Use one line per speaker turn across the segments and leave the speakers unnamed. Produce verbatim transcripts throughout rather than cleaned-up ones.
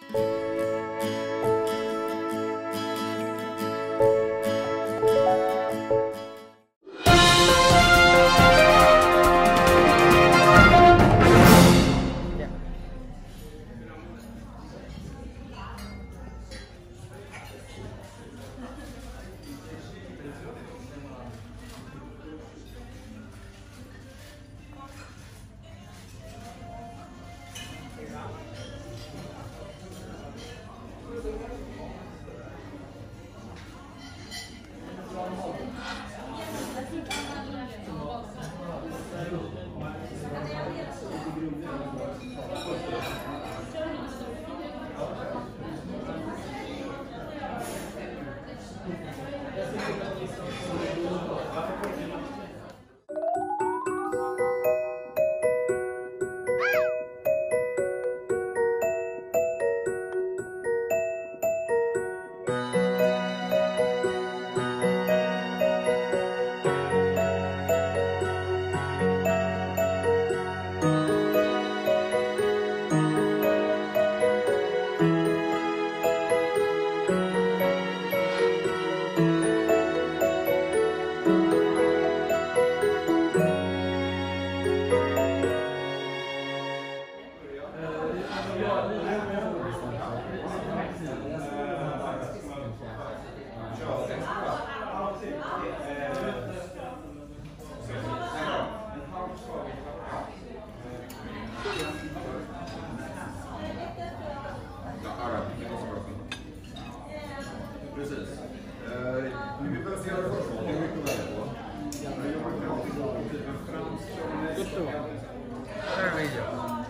Precis. Vi behöver se det först. Det är mycket värre på. Jag jobbar med typ en fransk. Här är video.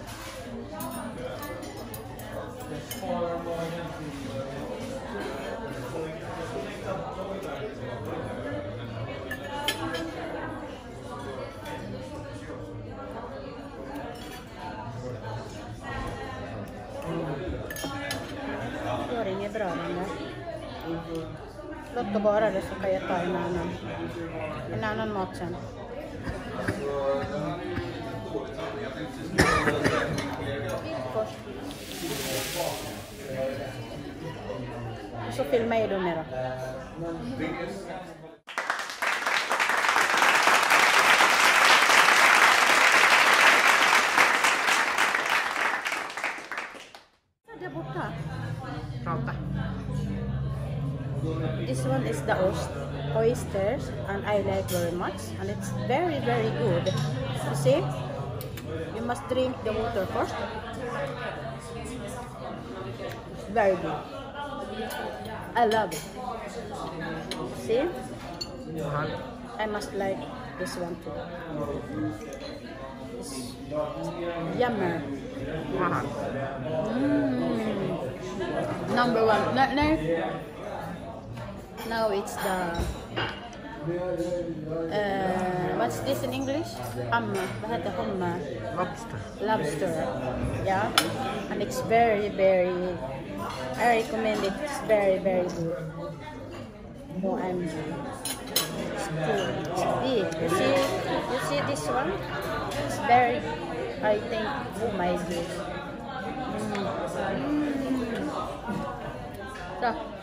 Det är inget bra längre. Låt det vara det, så kan jag ta en annan, en annan mat sen. Först. Och så filmar jag då mer. Där borta. Prata. This one is the oysters, and I like very much, and it's very very good. You see, you must drink the water first. It's very good. I love it. See, I must like this one too. It's yummy. Mm. Number one. No, no. Now it's the uh, what's this in English? Hummer. Vad heter hummer?
Lobster.
Lobster. Yeah, and it's very very. I recommend it. It's very very good. Oh, I'm. It's good. It's big. You see? You see this one? It's very. I think. Oh my God. Mm. Mm. So.